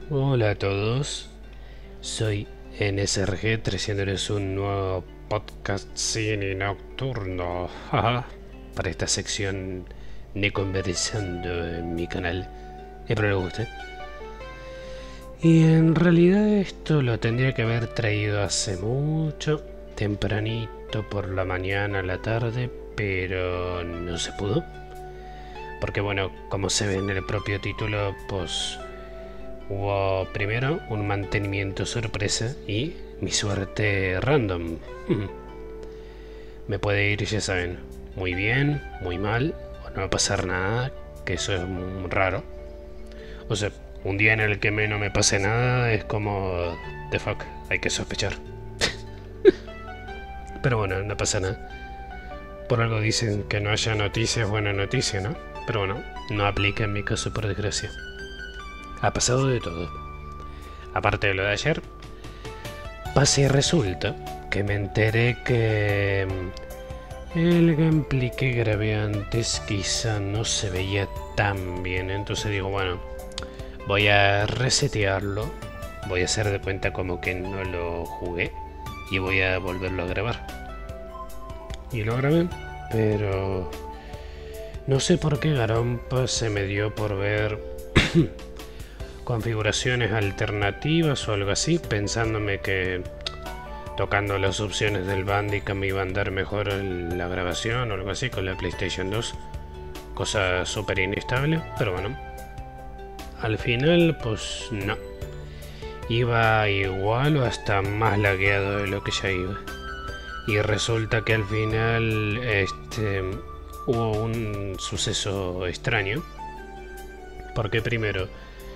Hola a todos, soy NSRG trayéndoles un nuevo podcast cine nocturno jaja, para esta sección de conversando en mi canal. Espero les guste. Y en realidad esto lo tendría que haber traído hace mucho, tempranito por la mañana, a la tarde, pero no se pudo. Porque bueno, como se ve en el propio título, pues hubo primero un mantenimiento sorpresa y mi suerte random. Me puede ir, ya saben, muy bien, muy mal, o no va a pasar nada, que eso es muy raro. O sea, un día en el que no me pase nada es como... The fuck, hay que sospechar. Pero bueno, no pasa nada. Por algo dicen que no haya noticias, buena noticia, ¿no? Pero bueno, no aplica en mi caso por desgracia. Ha pasado de todo. Aparte de lo de ayer, pasa y resulta que me enteré que el gameplay que grabé antes quizá no se veía tan bien. Entonces digo, bueno, voy a resetearlo. Voy a hacer de cuenta como que no lo jugué. Y voy a volverlo a grabar. Y lo grabé, pero no sé por qué Garompa se me dio por ver configuraciones alternativas o algo así, pensándome que tocando las opciones del Bandicam me iba a andar mejor la grabación o algo así con la PlayStation 2. Cosa súper inestable, pero bueno. Al final, pues no. Iba igual o hasta más lagueado de lo que ya iba. Y resulta que al final hubo un suceso extraño. Porque primero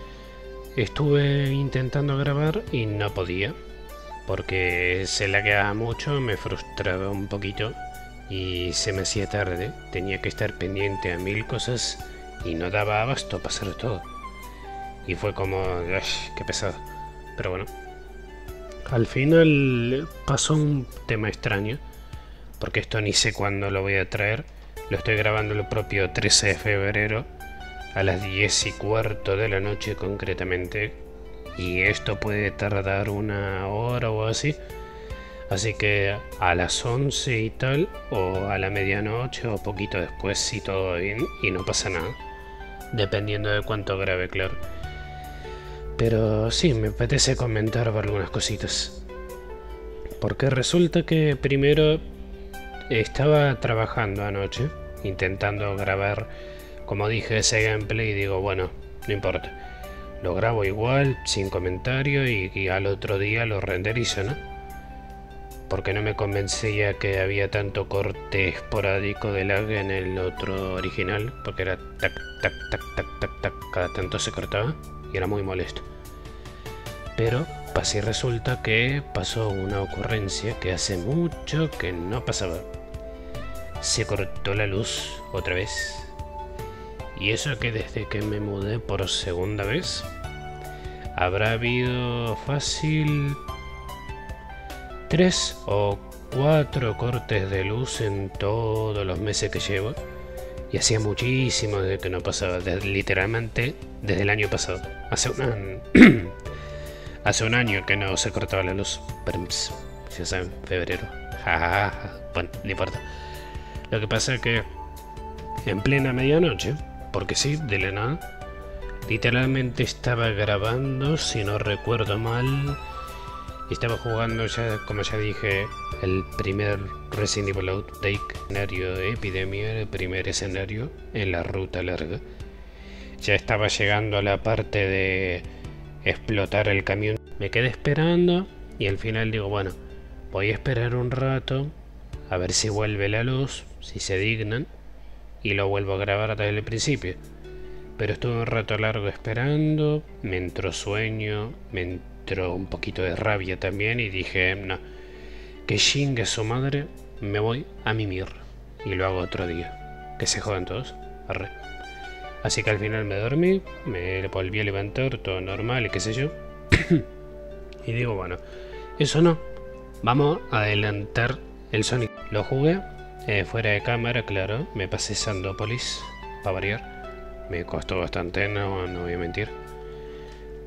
estuve intentando grabar y no podía. Porque se lagueaba mucho, me frustraba un poquito y se me hacía tarde. Tenía que estar pendiente a mil cosas y no daba abasto para hacer todo. Y fue como... qué pesado. Pero bueno. Al final pasó un tema extraño. Porque esto ni sé cuándo lo voy a traer. Lo estoy grabando el propio 13 de febrero. A las 10:15 de la noche concretamente. Y esto puede tardar una hora o así. Así que a las 11 y tal, o a la medianoche, o poquito después, si todo va bien y no pasa nada. Dependiendo de cuánto grabe, claro. Pero sí, me apetece comentar algunas cositas. Porque resulta que primero estaba trabajando anoche, intentando grabar, como dije, ese gameplay y digo, bueno, no importa. Lo grabo igual, sin comentario y al otro día lo renderizo, ¿no? Porque no me convencía que había tanto corte esporádico de lag en el otro original, porque era tac, tac, tac, tac, tac, tac, cada tanto se cortaba y era muy molesto. Pero así resulta que pasó una ocurrencia que hace mucho que no pasaba. Se cortó la luz otra vez. Y eso que desde que me mudé por segunda vez, habrá habido fácil 3 o 4 cortes de luz en todos los meses que llevo. Y hacía muchísimo desde que no pasaba, literalmente desde el año pasado. Hace un año que no se cortaba la luz. Ya saben, febrero. Bueno, no importa. Lo que pasa es que en plena medianoche, porque sí, de la nada, literalmente estaba grabando, si no recuerdo mal, estaba jugando ya, como ya dije, el primer Resident Evil Outbreak, escenario de epidemia, el primer escenario en la ruta larga. Ya estaba llegando a la parte de explotar el camión. Me quedé esperando y al final digo, bueno, voy a esperar un rato a ver si vuelve la luz, si se dignan, y lo vuelvo a grabar desde el principio. Pero estuve un rato largo esperando, me entró sueño, me entró un poquito de rabia también y dije, no, que chingue su madre, me voy a mimir y lo hago otro día. Que se jodan todos, arre. Así que al final me dormí, me volví a levantar, todo normal y qué sé yo. Y digo, bueno, eso no, vamos a adelantar el Sonic. Lo jugué, fuera de cámara, claro, me pasé Sandopolis, para variar. Me costó bastante, no voy a mentir.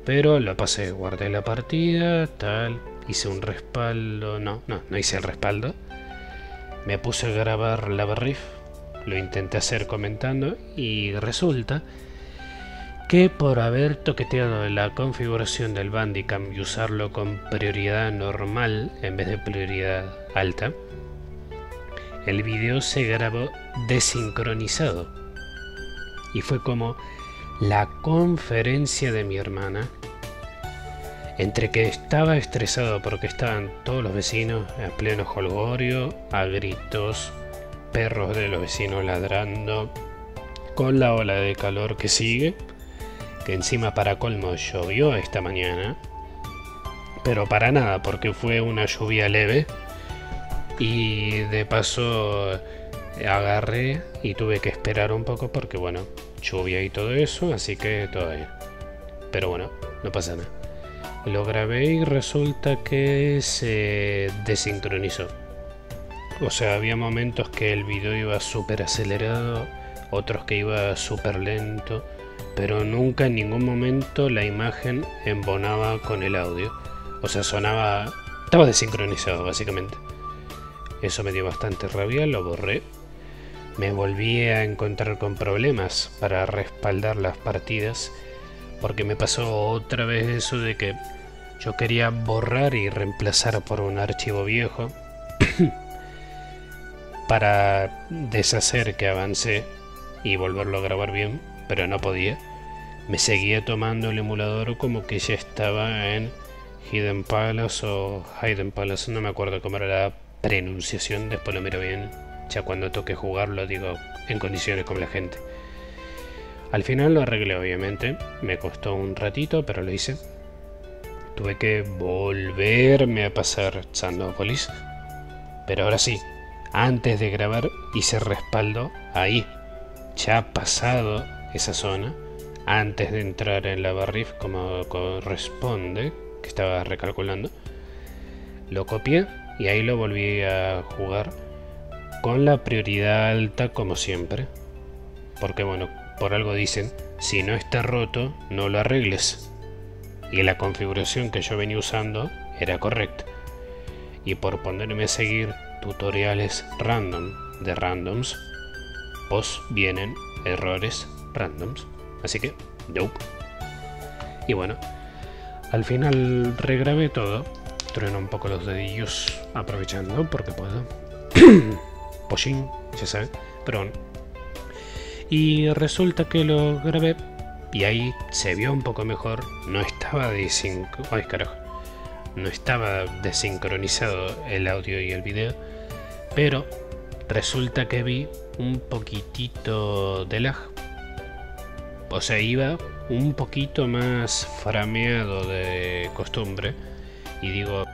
Pero lo pasé, guardé la partida, tal, hice un respaldo, no hice el respaldo. Me puse a grabar la Barrif, lo intenté hacer comentando y resulta que por haber toqueteado la configuración del Bandicam y usarlo con prioridad normal en vez de prioridad alta, el video se grabó desincronizado. Y fue como la conferencia de mi hermana, entre que estaba estresado porque estaban todos los vecinos a pleno jolgorio, a gritos, perros de los vecinos ladrando, con la ola de calor que sigue, que encima para colmo llovió esta mañana, pero para nada, porque fue una lluvia leve, y de paso agarré y tuve que esperar un poco porque bueno, lluvia y todo eso, así que todo bien. Pero bueno, no pasa nada. Lo grabé y resulta que se desincronizó. O sea, había momentos que el video iba súper acelerado, otros que iba súper lento, pero nunca en ningún momento la imagen embonaba con el audio. O sea, sonaba... estaba desincronizado básicamente. Eso me dio bastante rabia, lo borré. Me volví a encontrar con problemas para respaldar las partidas, porque me pasó otra vez eso de que yo quería borrar y reemplazar por un archivo viejo para deshacer que avancé y volverlo a grabar bien, pero no podía. Me seguía tomando el emulador como que ya estaba en Hidden Palace o Hidden Palace, no me acuerdo cómo era la pronunciación, después lo miro bien. Ya cuando toque jugarlo digo en condiciones como la gente. Al final lo arreglé obviamente, me costó un ratito pero lo hice. Tuve que volverme a pasar Sandópolis, pero ahora sí, antes de grabar hice respaldo ahí, ya pasado esa zona, antes de entrar en la Barrif como corresponde, que estaba recalculando. Lo copié y ahí lo volví a jugar con la prioridad alta como siempre, porque bueno, por algo dicen, si no está roto no lo arregles, y la configuración que yo venía usando era correcta, y por ponerme a seguir tutoriales random de randoms, pues vienen errores randoms, así que nope. Y bueno, al final regrabé todo, trueno un poco los dedillos aprovechando porque puedo. Pochín, ya saben, pero bueno. Y resulta que lo grabé y ahí se vio un poco mejor. No estaba no estaba desincronizado el audio y el video, pero resulta que vi un poquitito de lag. O sea, iba un poquito más frameado de costumbre y digo,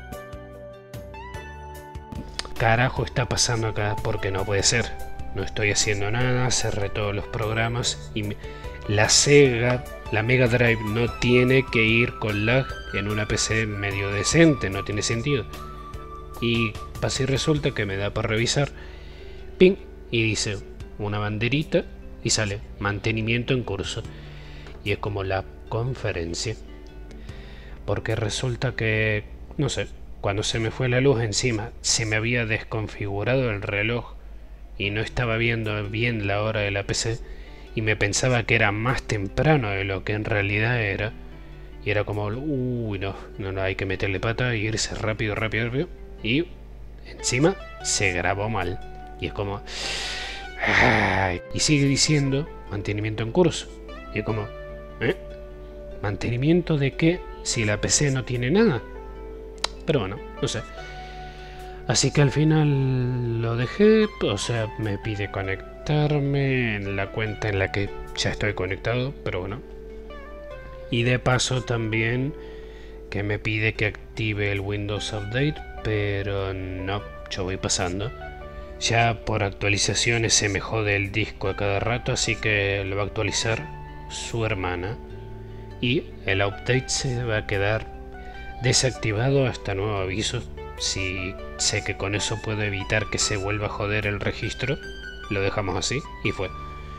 carajo está pasando acá, porque no puede ser, no estoy haciendo nada, cerré todos los programas y la Sega, la Mega Drive no tiene que ir con lag en una PC medio decente, no tiene sentido. Y así resulta que me da para revisar, ping, y dice una banderita y sale mantenimiento en curso, y es como la conferencia, porque resulta que, no sé, cuando se me fue la luz encima, se me había desconfigurado el reloj y no estaba viendo bien la hora de la PC y me pensaba que era más temprano de lo que en realidad era. Y era como, uy, no, hay que meterle pata y irse rápido. Y encima se grabó mal. Y es como, ay, y sigue diciendo mantenimiento en curso. Y es como, ¿mantenimiento de qué si la PC no tiene nada? Pero bueno, no sé. Así que al final lo dejé, o sea, me pide conectarme en la cuenta en la que ya estoy conectado, pero bueno. Y de paso también que me pide que active el Windows Update, pero no, yo voy pasando. Ya por actualizaciones se me jode el disco a cada rato, así que lo va a actualizar su hermana. Y el update se va a quedar desactivado hasta nuevo aviso. Si sé que con eso puedo evitar que se vuelva a joder el registro, lo dejamos así y fue.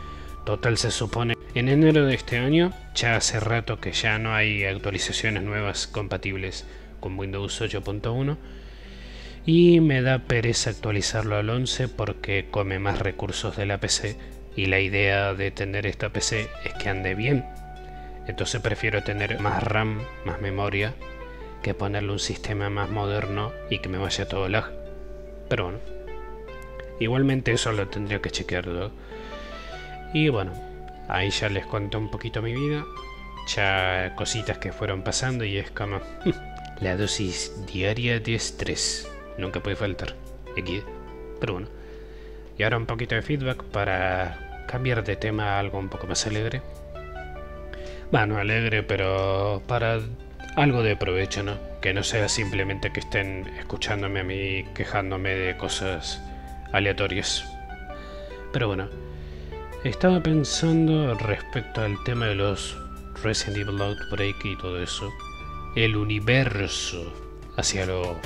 Total, se supone en enero de este año, ya hace rato que ya no hay actualizaciones nuevas compatibles con Windows 8.1 y me da pereza actualizarlo al 11 porque come más recursos de la PC y la idea de tener esta PC es que ande bien. Entonces prefiero tener más RAM, más memoria, que ponerle un sistema más moderno y que me vaya todo lag. Pero bueno, igualmente eso lo tendría que chequearlo. Y bueno, ahí ya les cuento un poquito mi vida, ya cositas que fueron pasando y es como la dosis diaria de estrés, nunca puede faltar, XD. Pero bueno, y ahora un poquito de feedback para cambiar de tema a algo un poco más alegre. Bueno, alegre, pero para algo de provecho, ¿no? Que no sea simplemente que estén escuchándome a mí quejándome de cosas aleatorias. Pero bueno, estaba pensando respecto al tema de los Resident Evil Outbreak y todo eso. El universo hacia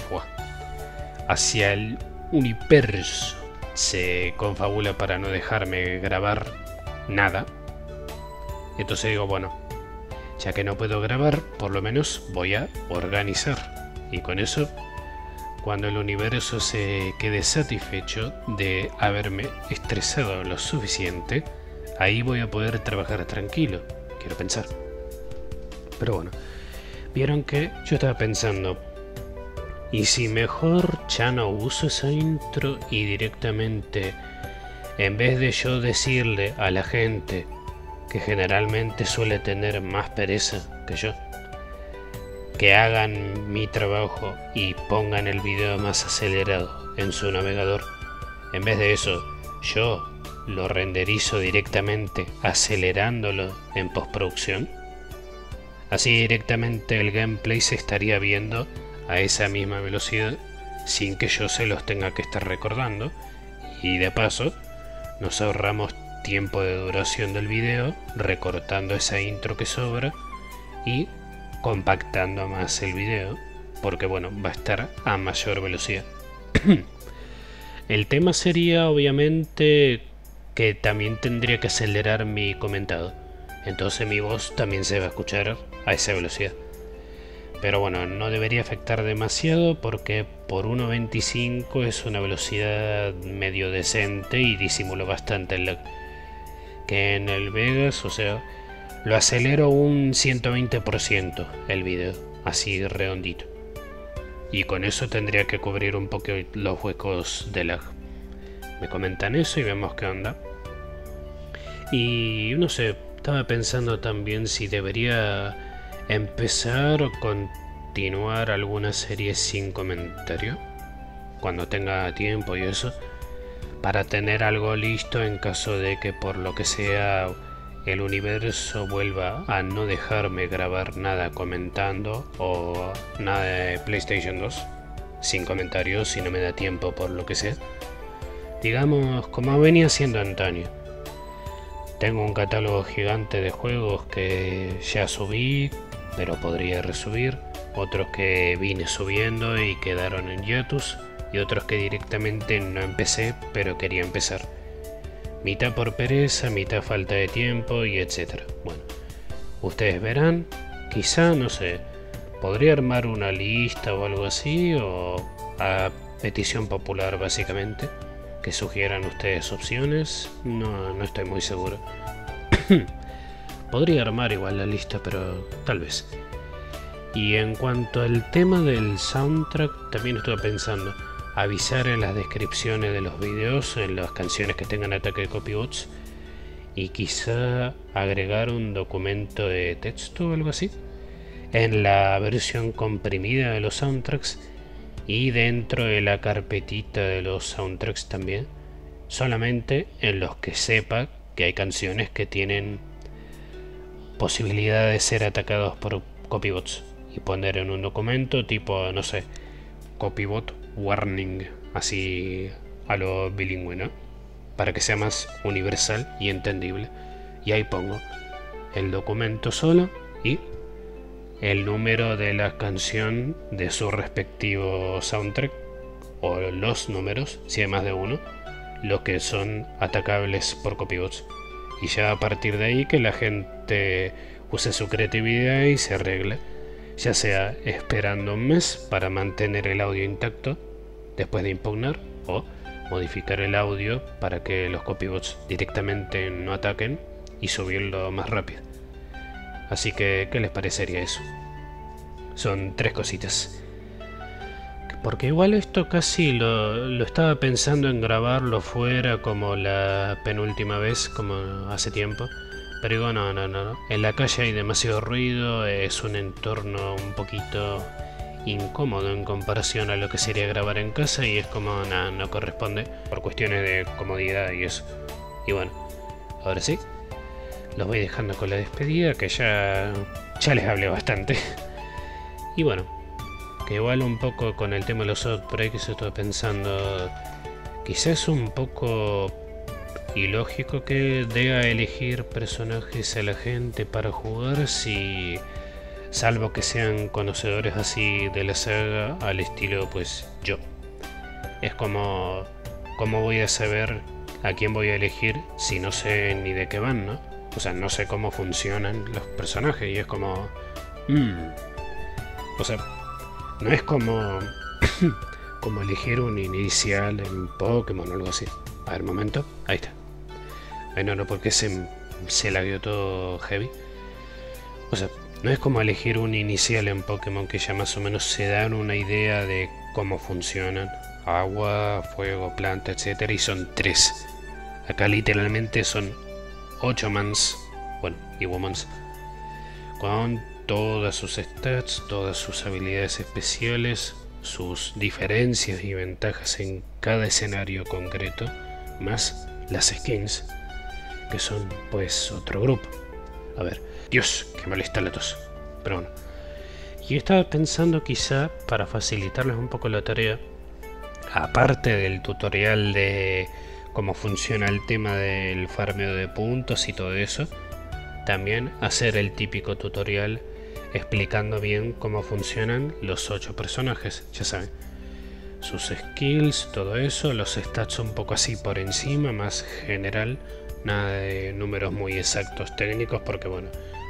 el universo se confabula para no dejarme grabar nada. Entonces digo, bueno, ya que no puedo grabar, por lo menos voy a organizar. Y con eso, cuando el universo se quede satisfecho de haberme estresado lo suficiente, ahí voy a poder trabajar tranquilo, quiero pensar. Pero bueno, vieron que yo estaba pensando, ¿y si mejor ya no uso esa intro y directamente, en vez de yo decirle a la gente que generalmente suele tener más pereza que yo, que hagan mi trabajo y pongan el video más acelerado en su navegador? En vez de eso, yo lo renderizo directamente acelerándolo en postproducción. Así directamente el gameplay se estaría viendo a esa misma velocidad sin que yo se los tenga que estar recordando, y de paso nos ahorramos tiempo de duración del video recortando esa intro que sobra y compactando más el video, porque bueno, va a estar a mayor velocidad. El tema sería obviamente que también tendría que acelerar mi comentado, entonces mi voz también se va a escuchar a esa velocidad. Pero bueno, no debería afectar demasiado porque por 1.25 es una velocidad medio decente y disimulo bastante el lag. Que en el Vegas, o sea, lo acelero un 120% el video, así redondito. Y con eso tendría que cubrir un poco los huecos de lag. Me comentan eso y vemos qué onda. Y no sé, estaba pensando también si debería empezar o continuar alguna serie sin comentario cuando tenga tiempo y eso, para tener algo listo en caso de que por lo que sea el universo vuelva a no dejarme grabar nada comentando o nada de PlayStation 2 sin comentarios si no me da tiempo por lo que sea. Digamos como venía siendo antaño. Tengo un catálogo gigante de juegos que ya subí, pero podría resubir, otros que vine subiendo y quedaron en hiatus, y otros que directamente no empecé, pero quería empezar. Mitad por pereza, mitad falta de tiempo y etcétera. Bueno, ustedes verán, quizá, no sé, podría armar una lista o algo así, o a petición popular básicamente, que sugieran ustedes opciones, no estoy muy seguro. Podría armar igual la lista, pero tal vez. Y en cuanto al tema del soundtrack, también estuve pensando avisar en las descripciones de los videos, en las canciones que tengan ataque de copybots, y quizá agregar un documento de texto o algo así en la versión comprimida de los soundtracks y dentro de la carpetita de los soundtracks también, solamente en los que sepa que hay canciones que tienen posibilidad de ser atacados por copybots, y poner en un documento tipo, no sé, copybot warning, así a lo bilingüe, ¿no? Para que sea más universal y entendible. Y ahí pongo el documento solo y el número de la canción de su respectivo soundtrack, o los números, si hay más de uno, los que son atacables por copybots. Y ya a partir de ahí que la gente use su creatividad y se arregle, ya sea esperando un mes para mantener el audio intacto después de impugnar, o modificar el audio para que los copybots directamente no ataquen y subirlo más rápido. Así que, ¿qué les parecería eso? Son 3 cositas. Porque igual esto casi lo estaba pensando en grabarlo fuera como la penúltima vez, como hace tiempo. Pero digo, no. En la calle hay demasiado ruido, es un entorno un poquito incómodo en comparación a lo que sería grabar en casa y es como, no corresponde por cuestiones de comodidad y eso. Y bueno, ahora sí, los voy dejando con la despedida, que ya les hablé bastante. Y bueno, que igual un poco con el tema de los outbreaks estoy pensando, quizás un poco ilógico que dé a elegir personajes a la gente para jugar, si salvo que sean conocedores así de la saga al estilo pues yo. Es como, ¿cómo voy a saber a quién voy a elegir si no sé ni de qué van, no? O sea, no sé cómo funcionan los personajes y es como... O sea, no es como como elegir un inicial en Pokémon o algo así. A ver, momento. Ahí está. Bueno, no, porque se lagueó todo heavy. O sea, no es como elegir un inicial en Pokémon, que ya más o menos se dan una idea de cómo funcionan. Agua, fuego, planta, etcétera. Y son 3. Acá literalmente son 8 mans. Bueno, y womans. Con todas sus stats, todas sus habilidades especiales, sus diferencias y ventajas en cada escenario concreto, más las skins, que son pues otro grupo. A ver, Dios, que molesta la tos. Pero bueno. Y estaba pensando quizá, para facilitarles un poco la tarea, aparte del tutorial de cómo funciona el tema del farmeo de puntos y todo eso, también hacer el típico tutorial explicando bien cómo funcionan los 8 personajes, ya saben, sus skills, todo eso, los stats un poco así por encima, más general, nada de números muy exactos técnicos, porque bueno,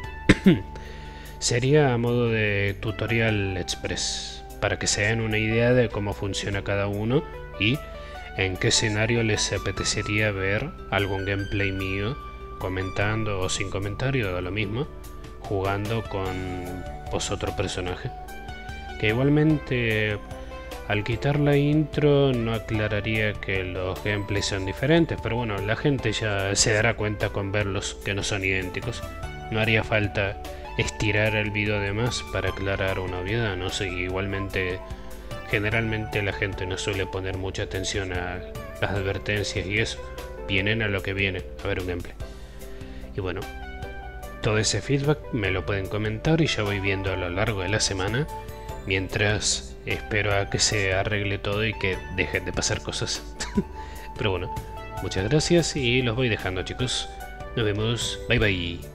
sería a modo de tutorial express, para que se den una idea de cómo funciona cada uno y en qué escenario les apetecería ver algún gameplay mío, comentando o sin comentario, da lo mismo, jugando con pues otro personaje. Que igualmente al quitar la intro no aclararía que los gameplays son diferentes, pero bueno, la gente ya se dará cuenta con verlos que no son idénticos. No haría falta estirar el video de más para aclarar una obviedad, no sé, igualmente generalmente la gente no suele poner mucha atención a las advertencias y eso, vienen a lo que vienen, a ver un gameplay. Y bueno, todo ese feedback me lo pueden comentar y ya voy viendo a lo largo de la semana, mientras espero a que se arregle todo y que dejen de pasar cosas. Pero bueno, muchas gracias y los voy dejando, chicos. Nos vemos, bye bye.